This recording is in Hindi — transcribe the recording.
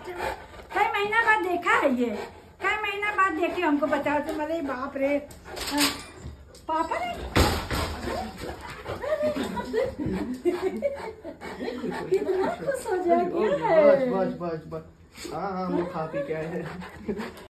कई महीना बाद देखा है ये, कई महीना बाद देखे हमको बताओ तो मेरे बाप रे। पापा ने कितना खुश हो जाएगा है। बस हाँ, वो खा पी के आए हैं।